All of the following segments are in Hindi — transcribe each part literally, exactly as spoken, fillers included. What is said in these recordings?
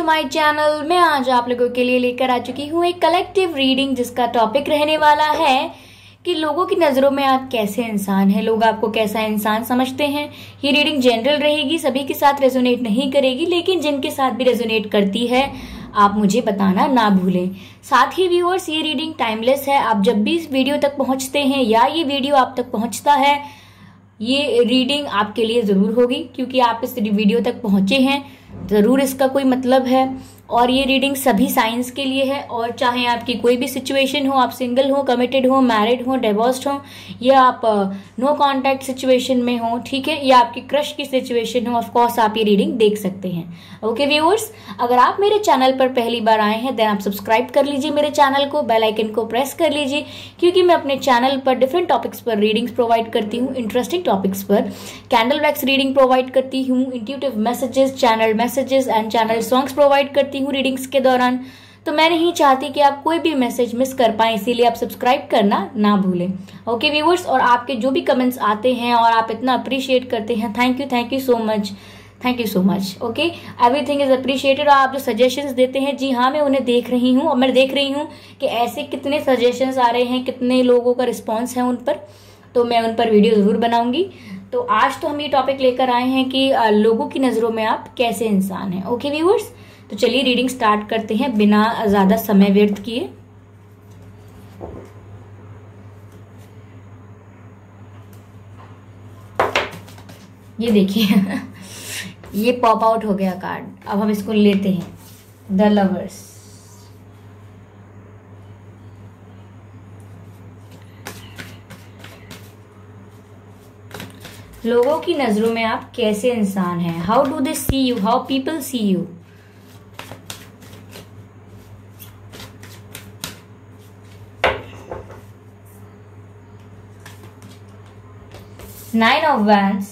My channel. मैं आज आप लोगों के लिए लेकर आ चुकी हूँ एक कलेक्टिव रीडिंग जिसका टॉपिक रहने वाला है कि लोगों की नजरों में आप कैसे इंसान हैं, लोग आपको कैसा इंसान समझते हैं। ये रीडिंग जनरल रहेगी, सभी के साथ रेजोनेट नहीं करेगी, लेकिन जिनके साथ भी रेजोनेट करती है आप मुझे बताना ना भूलें। साथ ही व्यूअर्स, ये रीडिंग टाइमलेस है। आप जब भी इस वीडियो तक पहुंचते हैं या ये वीडियो आप तक पहुंचता है, ये रीडिंग आपके लिए जरूर होगी, क्योंकि आप इस वीडियो तक पहुंचे हैं, जरूर इसका कोई मतलब है। और ये रीडिंग सभी साइंस के लिए है, और चाहे आपकी कोई भी सिचुएशन हो, आप सिंगल हो, कमिटेड हो, मैरिड हो, डिवोर्स्ड हो, या आप नो कांटेक्ट सिचुएशन में हो, ठीक है, या आपकी क्रश की सिचुएशन हो, ऑफ कोर्स आप ये रीडिंग देख सकते हैं। ओके व्यूअर्स, अगर आप मेरे चैनल पर पहली बार आए हैं देन आप सब्सक्राइब कर लीजिए मेरे चैनल को, बेल आइकन को प्रेस कर लीजिए, क्योंकि मैं अपने चैनल पर डिफरेंट टॉपिक्स पर रीडिंग्स प्रोवाइड करती हूँ। इंटरेस्टिंग टॉपिक्स पर कैंडल वैक्स रीडिंग प्रोवाइड करती हूँ, intuitive messages, channel messages and channel songs provide करती हूँ रीडिंग्स के दौरान। तो मैं नहीं चाहती कि आप कोई भी मैसेज मिस कर पाए, इसीलिए आप सब्सक्राइब करना ना भूलें। ओके व्यूअर्स, और आपके जो भी कमेंट्स आते हैं और आप इतना अप्रिशिएट करते हैं, thank you thank you so much, thank you so much. Okay, everything is appreciated. आप जो सजेशंस देते हैं, जी हाँ, मैं उन्हें देख रही हूँ, और मैं देख रही हूँ कि ऐसे कितने सजेशंस आ रहे हैं, कितने लोगों का रिस्पॉन्स है उन पर, तो मैं उन पर वीडियो जरूर बनाऊंगी। तो आज तो हम ये टॉपिक लेकर आए हैं कि लोगों की नजरों में आप कैसे इंसान हैं। ओके व्यूअर्स, तो चलिए रीडिंग स्टार्ट करते हैं बिना ज्यादा समय व्यर्थ किए। ये देखिए ये पॉप आउट हो गया कार्ड। अब हम इसको लेते हैं, द लवर्स। लोगों की नजरों में आप कैसे इंसान हैं, how do they see you, how people see you. Nine of wands,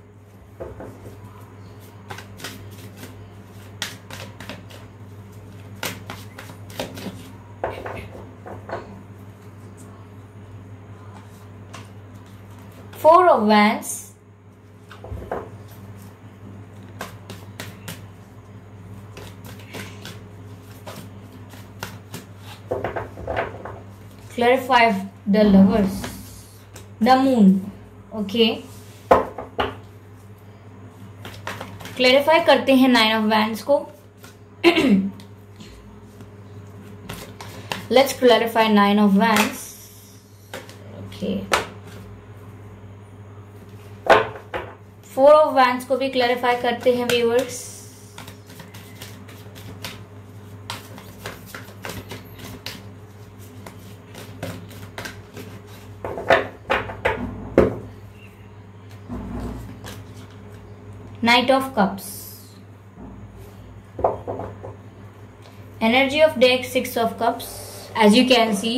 four of wands, clarify the lovers, the moon। Okay, clarify करते हैं नाइन ऑफ वैंड्स को। Let's clarify nine of wands. Okay, four of wands को भी क्लैरिफाई करते हैं viewers. Knight of Cups, energy of deck, Six of Cups, as you can see।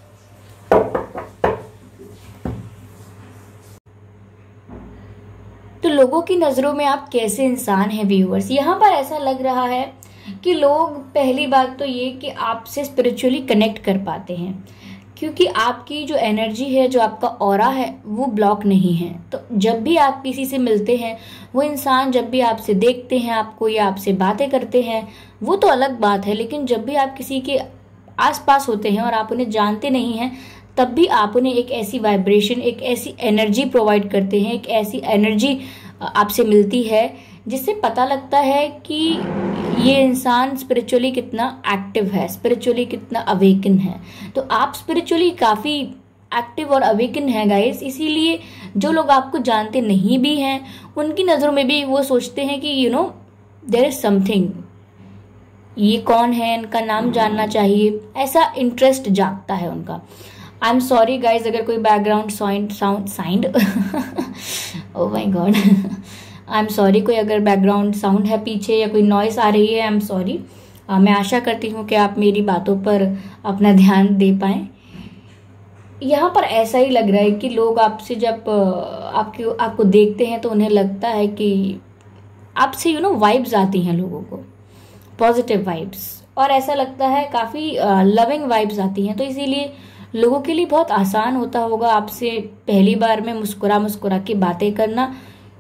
तो लोगों की नजरों में आप कैसे इंसान हैं व्यूअर्स। यहाँ पर ऐसा लग रहा है कि लोग, पहली बात तो ये कि आपसे स्पिरिचुअली कनेक्ट कर पाते हैं, क्योंकि आपकी जो एनर्जी है, जो आपका ऑरा है, वो ब्लॉक नहीं है। तो जब भी आप किसी से मिलते हैं, वो इंसान जब भी आपसे देखते हैं आपको या आपसे बातें करते हैं, वो तो अलग बात है, लेकिन जब भी आप किसी के आसपास होते हैं और आप उन्हें जानते नहीं हैं, तब भी आप उन्हें एक ऐसी वाइब्रेशन, एक ऐसी एनर्जी प्रोवाइड करते हैं, एक ऐसी एनर्जी आपसे मिलती है जिससे पता लगता है कि ये इंसान स्पिरिचुअली कितना एक्टिव है, स्पिरिचुअली कितना अवेकन है। तो आप स्पिरिचुअली काफी एक्टिव और अवेकन है गाइस, इसीलिए जो लोग आपको जानते नहीं भी हैं, उनकी नजरों में भी वो सोचते हैं कि you know there is something, ये कौन है, इनका नाम जानना चाहिए, ऐसा इंटरेस्ट जागता है उनका। आई एम सॉरी गाइज अगर कोई बैकग्राउंड साउंड साउंड साइंड oh my god, I am sorry, कोई अगर बैकग्राउंड साउंड है पीछे या कोई नॉइस आ रही है, आई एम सॉरी। मैं आशा करती हूँ कि आप मेरी बातों पर अपना ध्यान दे पाएं। यहाँ पर ऐसा ही लग रहा है कि लोग आपसे जब आपके आपको देखते हैं तो उन्हें लगता है कि आपसे यू नो वाइब्स आती हैं, लोगों को पॉजिटिव वाइब्स, और ऐसा लगता है काफ़ी लविंग वाइब्स आती हैं। तो इसीलिए लोगों के लिए बहुत आसान होता होगा आपसे पहली बार में मुस्कुरा मुस्कुरा के बातें करना,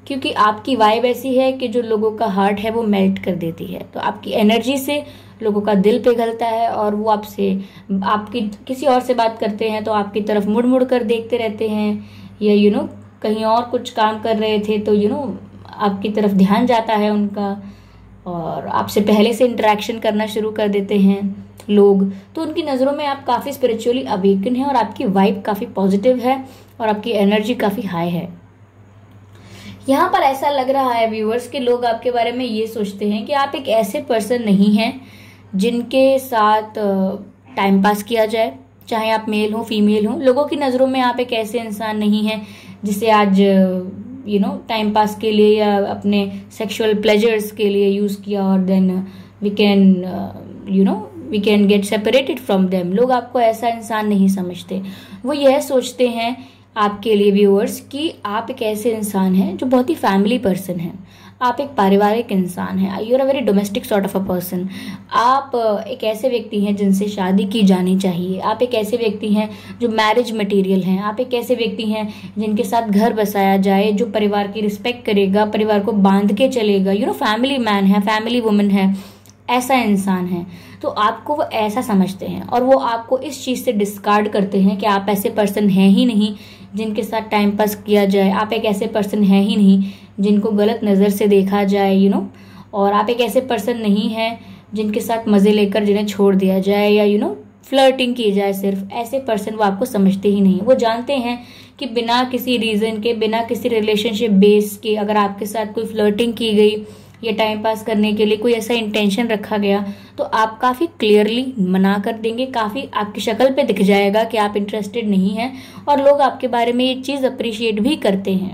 क्योंकि आपकी वाइब ऐसी है कि जो लोगों का हार्ट है वो मेल्ट कर देती है। तो आपकी एनर्जी से लोगों का दिल पिघलता है और वो आपसे आपकी किसी और से बात करते हैं तो आपकी तरफ मुड़ मुड़ कर देखते रहते हैं, या यू नो कहीं और कुछ काम कर रहे थे तो यू नो आपकी तरफ ध्यान जाता है उनका, और आपसे पहले से इंटरेक्शन करना शुरू कर देते हैं लोग। तो उनकी नज़रों में आप काफ़ी स्पिरिचुअली अवेकन हैं और आपकी वाइब काफ़ी पॉजिटिव है और आपकी एनर्जी काफ़ी हाई है। यहाँ पर ऐसा लग रहा है व्यूअर्स कि लोग आपके बारे में ये सोचते हैं कि आप एक ऐसे पर्सन नहीं हैं जिनके साथ टाइम पास किया जाए, चाहे आप मेल हो फीमेल हो। लोगों की नज़रों में आप एक ऐसे इंसान नहीं हैं जिसे आज यू नो टाइम पास के लिए या अपने सेक्सुअल प्लेजर्स के लिए यूज़ किया और then we can you know we can get separated from them. लोग आपको ऐसा इंसान नहीं समझते। वो यह सोचते हैं आपके लिए व्यूअर्स कि आप एक ऐसे इंसान हैं जो बहुत ही फैमिली पर्सन हैं, आप एक पारिवारिक इंसान हैं, you are a very domestic sort of a person. आप एक ऐसे व्यक्ति हैं जिनसे शादी की जानी चाहिए, आप एक ऐसे व्यक्ति हैं जो मैरिज मटेरियल हैं, आप एक ऐसे व्यक्ति हैं जिनके साथ घर बसाया जाए, जो परिवार की रिस्पेक्ट करेगा, परिवार को बांध के चलेगा, यू नो फैमिली मैन है, फैमिली वुमन है, ऐसा इंसान है। तो आपको वो ऐसा समझते हैं और वो आपको इस चीज़ से डिस्कार्ड करते हैं कि आप ऐसे पर्सन हैं ही नहीं जिनके साथ टाइम पास किया जाए, आप एक ऐसे पर्सन हैं ही नहीं जिनको गलत नज़र से देखा जाए, यू नो और आप एक ऐसे पर्सन नहीं हैं जिनके साथ मज़े लेकर जिन्हें छोड़ दिया जाए या यू नो फ्लर्टिंग की जाए। सिर्फ ऐसे पर्सन वो आपको समझते ही नहीं। वो जानते हैं कि बिना किसी रीज़न के, बिना किसी रिलेशनशिप बेस के अगर आपके साथ कोई फ्लर्टिंग की गई या टाइम पास करने के लिए कोई ऐसा इंटेंशन रखा गया तो आप काफ़ी क्लियरली मना कर देंगे, काफ़ी आपकी शक्ल पे दिख जाएगा कि आप इंटरेस्टेड नहीं हैं और लोग आपके बारे में ये चीज़ अप्रिशिएट भी करते हैं।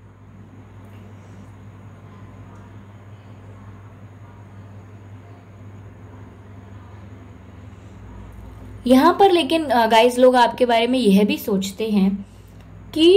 यहाँ पर लेकिन गाइस लोग आपके बारे में यह भी सोचते हैं कि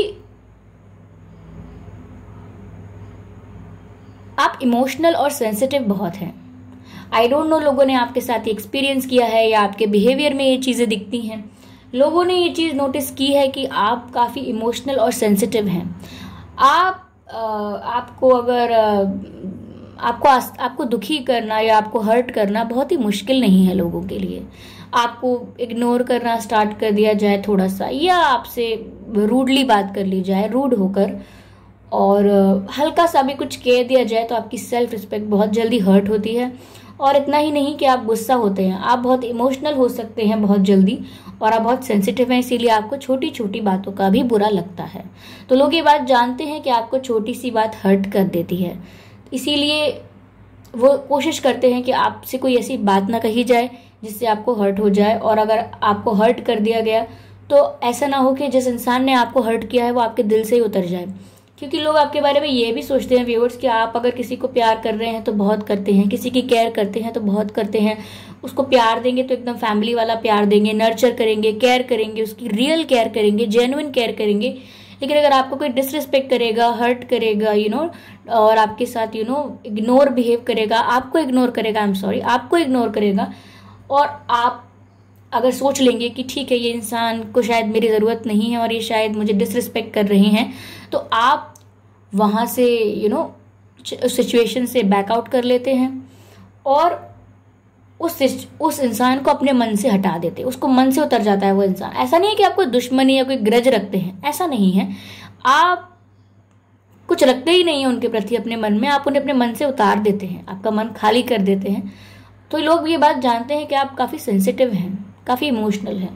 आप इमोशनल और सेंसिटिव बहुत हैं। आई डोंट नो लोगों ने आपके साथ ये एक्सपीरियंस किया है या आपके बिहेवियर में ये चीज़ें दिखती हैं। लोगों ने ये चीज़ नोटिस की है कि आप काफ़ी इमोशनल और सेंसिटिव हैं। आप आ, आपको अगर आ, आपको आपको दुखी करना या आपको हर्ट करना बहुत ही मुश्किल नहीं है लोगों के लिए। आपको इग्नोर करना स्टार्ट कर दिया जाए थोड़ा सा, या आपसे रूडली बात कर ली जाए, रूड होकर, और हल्का सा भी कुछ कह दिया जाए तो आपकी सेल्फ रिस्पेक्ट बहुत जल्दी हर्ट होती है। और इतना ही नहीं कि आप गुस्सा होते हैं, आप बहुत इमोशनल हो सकते हैं बहुत जल्दी, और आप बहुत सेंसिटिव हैं, इसीलिए आपको छोटी छोटी बातों का भी बुरा लगता है। तो लोग ये बात जानते हैं कि आपको छोटी सी बात हर्ट कर देती है, इसीलिए वो कोशिश करते हैं कि आपसे कोई ऐसी बात ना कही जाए जिससे आपको हर्ट हो जाए। और अगर आपको हर्ट कर दिया गया तो ऐसा ना हो कि जिस इंसान ने आपको हर्ट किया है वो आपके दिल से ही उतर जाए। क्योंकि लोग आपके बारे में ये भी सोचते हैं व्यूअर्स कि आप अगर किसी को प्यार कर रहे हैं तो बहुत करते हैं, किसी की केयर करते हैं तो बहुत करते हैं, उसको प्यार देंगे तो एकदम फैमिली वाला प्यार देंगे, नर्चर करेंगे, केयर करेंगे, उसकी रियल केयर करेंगे, जेन्युइन केयर करेंगे। लेकिन अगर आपको कोई डिसरिस्पेक्ट करेगा, हर्ट करेगा, यू नो और आपके साथ यू नो इग्नोर बिहेव करेगा, आपको इग्नोर करेगा, आई एम सॉरी आपको इग्नोर करेगा, और आप अगर सोच लेंगे कि ठीक है ये इंसान को शायद मेरी ज़रूरत नहीं है और ये शायद मुझे डिसरिस्पेक्ट कर रहे हैं, तो आप वहाँ से यू नो सिचुएशन से बैकआउट कर लेते हैं और उस उस इंसान को अपने मन से हटा देते हैं, उसको मन से उतर जाता है वो इंसान। ऐसा नहीं है कि आप कोई दुश्मनी या कोई ग्रज रखते हैं, ऐसा नहीं है, आप कुछ रखते ही नहीं है उनके प्रति अपने मन में, आप उन्हें अपने मन से उतार देते हैं, आपका मन खाली कर देते हैं। तो लोग ये बात जानते हैं कि आप काफ़ी सेंसिटिव हैं, काफ़ी इमोशनल हैं।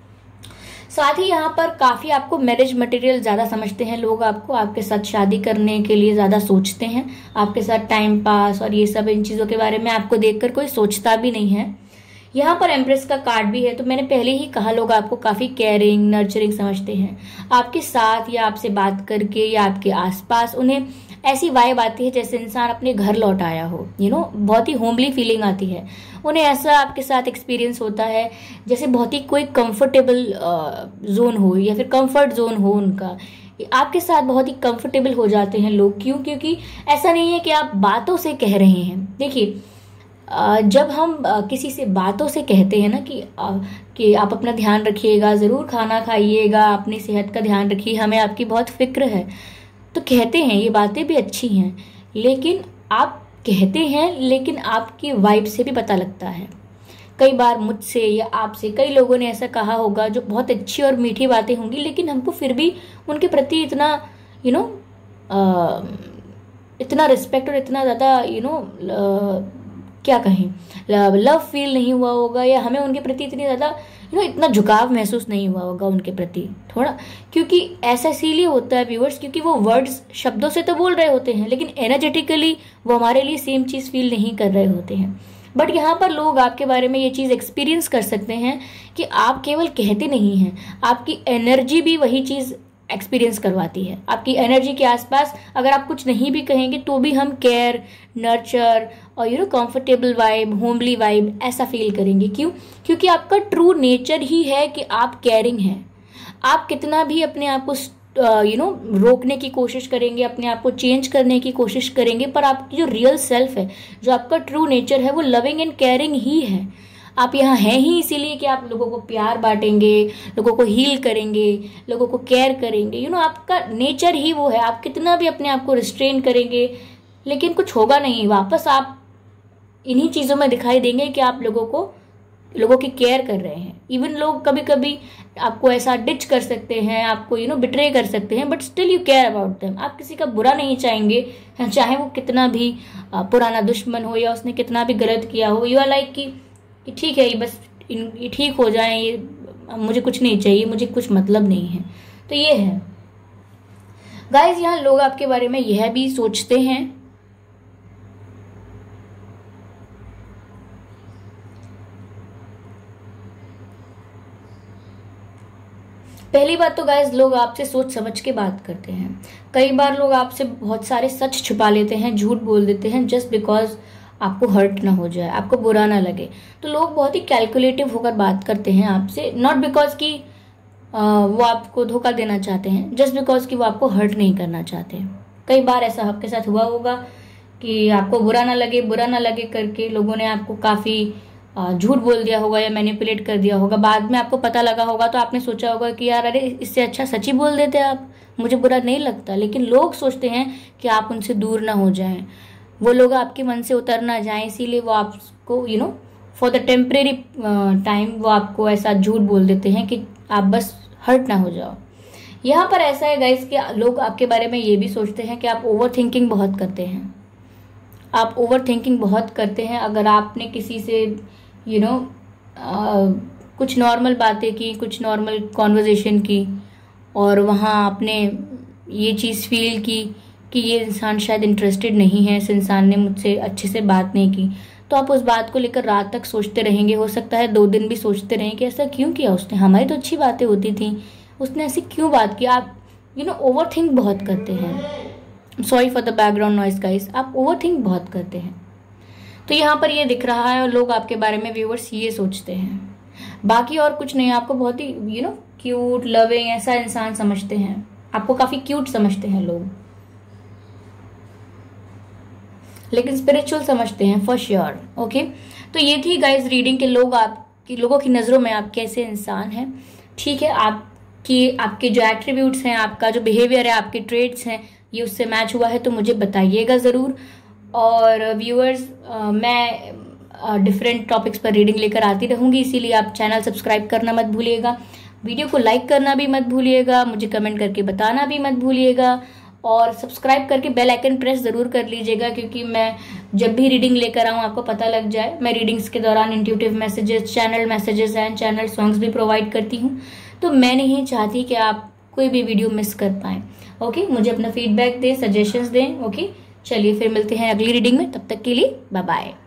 साथ ही यहाँ पर काफ़ी आपको मैरिज मटेरियल ज़्यादा समझते हैं लोग, आपको आपके साथ शादी करने के लिए ज़्यादा सोचते हैं, आपके साथ टाइम पास और ये सब इन चीज़ों के बारे में आपको देखकर कोई सोचता भी नहीं है। यहाँ पर एम्प्रेस का कार्ड भी है, तो मैंने पहले ही कहा लोग आपको काफ़ी केयरिंग नर्चरिंग समझते हैं। आपके साथ या आपसे बात करके या आपके आसपास उन्हें ऐसी वाइब आती है जैसे इंसान अपने घर लौट आया हो, यू नो बहुत ही होमली फीलिंग आती है उन्हें। ऐसा आपके साथ एक्सपीरियंस होता है जैसे बहुत ही कोई कंफर्टेबल जोन हो या फिर कंफर्ट जोन हो उनका, आपके साथ बहुत ही कंफर्टेबल हो जाते हैं लोग। क्यों? क्योंकि ऐसा नहीं है कि आप बातों से कह रहे हैं। देखिए जब हम किसी से बातों से कहते हैं ना कि कि आप अपना ध्यान रखिएगा, ज़रूर खाना खाइएगा, अपनी सेहत का ध्यान रखिए, हमें आपकी बहुत फिक्र है, तो कहते हैं ये बातें भी अच्छी हैं, लेकिन आप कहते हैं लेकिन आपकी वाइब से भी पता लगता है। कई बार मुझसे या आपसे कई लोगों ने ऐसा कहा होगा जो बहुत अच्छी और मीठी बातें होंगी, लेकिन हमको फिर भी उनके प्रति इतना यू नो इतना रिस्पेक्ट और इतना ज़्यादा यू नो क्या कहें लव फील नहीं हुआ होगा, या हमें उनके प्रति इतनी ज़्यादा यू नो इतना झुकाव महसूस नहीं हुआ होगा उनके प्रति थोड़ा। क्योंकि ऐसा इसीलिए होता है व्यूअर्स, क्योंकि वो वर्ड्स शब्दों से तो बोल रहे होते हैं, लेकिन एनर्जेटिकली वो हमारे लिए सेम चीज़ फील नहीं कर रहे होते हैं। बट यहाँ पर लोग आपके बारे में ये चीज़ एक्सपीरियंस कर सकते हैं कि आप केवल कहते नहीं हैं, आपकी एनर्जी भी वही चीज़ एक्सपीरियंस करवाती है। आपकी एनर्जी के आसपास अगर आप कुछ नहीं भी कहेंगे तो भी हम केयर, नर्चर और you know comfortable vibe, homely vibe ऐसा फील करेंगे। क्यों? क्योंकि आपका ट्रू नेचर ही है कि आप केयरिंग हैं। आप कितना भी अपने आप को यू नो रोकने की कोशिश करेंगे, अपने आप को चेंज करने की कोशिश करेंगे, पर आपकी जो रियल सेल्फ है, जो आपका ट्रू नेचर है, वो लविंग एंड केयरिंग ही है। आप यहाँ हैं ही इसीलिए कि आप लोगों को प्यार बांटेंगे, लोगों को हील करेंगे, लोगों को केयर करेंगे। यू नो आपका नेचर ही वो है। आप कितना भी अपने आप को रिस्ट्रेन करेंगे लेकिन कुछ होगा नहीं, वापस आप इन्हीं चीज़ों में दिखाई देंगे कि आप लोगों को लोगों की केयर कर रहे हैं। इवन लोग कभी कभी आपको ऐसा डिच कर सकते हैं, आपको यू नो बिट्रे कर सकते हैं, but still you care about them. आप किसी का बुरा नहीं चाहेंगे, चाहे वो कितना भी पुराना दुश्मन हो या उसने कितना भी गलत किया हो। यू आर लाइक कि कि ठीक है, ये बस ये ठीक हो जाए, ये मुझे कुछ नहीं चाहिए, मुझे कुछ मतलब नहीं है। तो ये है गाइस, यहाँ लोग आपके बारे में यह भी सोचते हैं पहली बात तो गाइस, लोग आपसे सोच समझ के बात करते हैं। कई बार लोग आपसे बहुत सारे सच छुपा लेते हैं, झूठ बोल देते हैं, जस्ट बिकॉज आपको हर्ट ना हो जाए, आपको बुरा ना लगे। तो लोग बहुत ही कैलकुलेटिव होकर बात करते हैं आपसे, नॉट बिकॉज कि वो आपको धोखा देना चाहते हैं, जस्ट बिकॉज कि वो आपको हर्ट नहीं करना चाहते। कई बार ऐसा आपके साथ हुआ होगा कि आपको बुरा ना लगे बुरा ना लगे करके लोगों ने आपको काफ़ी झूठ बोल दिया होगा या मैनिपुलेट कर दिया होगा। बाद में आपको पता लगा होगा तो आपने सोचा होगा कि यार अरे इससे अच्छा सच ही बोल देते आप, मुझे बुरा नहीं लगता। लेकिन लोग सोचते हैं कि आप उनसे दूर ना हो जाएं, वो लोग आपके मन से उतर ना जाएं, इसीलिए वो आपको you know for the temporary time वो आपको ऐसा झूठ बोल देते हैं कि आप बस हर्ट ना हो जाओ। यहाँ पर ऐसा है गाइस कि लोग आपके बारे में ये भी सोचते हैं कि आप ओवर थिंकिंग बहुत करते हैं। आप ओवर थिंकिंग बहुत करते हैं। अगर आपने किसी से यू नो कुछ नॉर्मल बातें की, कुछ नॉर्मल कॉन्वर्जेशन की, और वहाँ आपने ये चीज़ फील की कि ये इंसान शायद इंटरेस्टेड नहीं है, इस इंसान ने मुझसे अच्छे से बात नहीं की, तो आप उस बात को लेकर रात तक सोचते रहेंगे। हो सकता है दो दिन भी सोचते रहें कि ऐसा क्यों किया उसने, हमारी तो अच्छी बातें होती थी, उसने ऐसी क्यों बात की। आप यू नो ओवर थिंक बहुत करते हैं। Sorry for the background noise guys, आप ओवर थिंक बहुत करते हैं। तो यहाँ पर ये दिख रहा है और लोग आपके बारे में व्यूअर्स ये सोचते हैं, बाकी और कुछ नहीं। आपको बहुत ही यू नो क्यूट, लविंग ऐसा इंसान समझते हैं, आपको काफ़ी क्यूट समझते हैं लोग, लेकिन स्पिरिचुअल समझते हैं फॉर श्योर। ओके, तो ये थी गाइज रीडिंग के लोग आपकी लोगों की नज़रों में आप कैसे इंसान हैं। ठीक है, आपकी आपके जो एट्रीब्यूट्स हैं, आपका जो बिहेवियर है, आपके ट्रेड्स हैं, ये उससे मैच हुआ है तो मुझे बताइएगा ज़रूर। और व्यूअर्स, मैं डिफरेंट टॉपिक्स पर रीडिंग लेकर आती रहूँगी, इसीलिए आप चैनल सब्सक्राइब करना मत भूलिएगा, वीडियो को लाइक करना भी मत भूलिएगा, मुझे कमेंट करके बताना भी मत भूलिएगा, और सब्सक्राइब करके बेल आइकन प्रेस ज़रूर कर लीजिएगा, क्योंकि मैं जब भी रीडिंग लेकर आऊँ आपको पता लग जाए। मैं रीडिंग्स के दौरान intuitive messages, channel messages and channel songs भी प्रोवाइड करती हूँ, तो मैं नहीं चाहती कि आप कोई भी वीडियो मिस कर पाएँ। ओके, मुझे अपना फीडबैक दें, सजेशंस दें। ओके, चलिए फिर मिलते हैं अगली रीडिंग में, तब तक के लिए बाय बाय।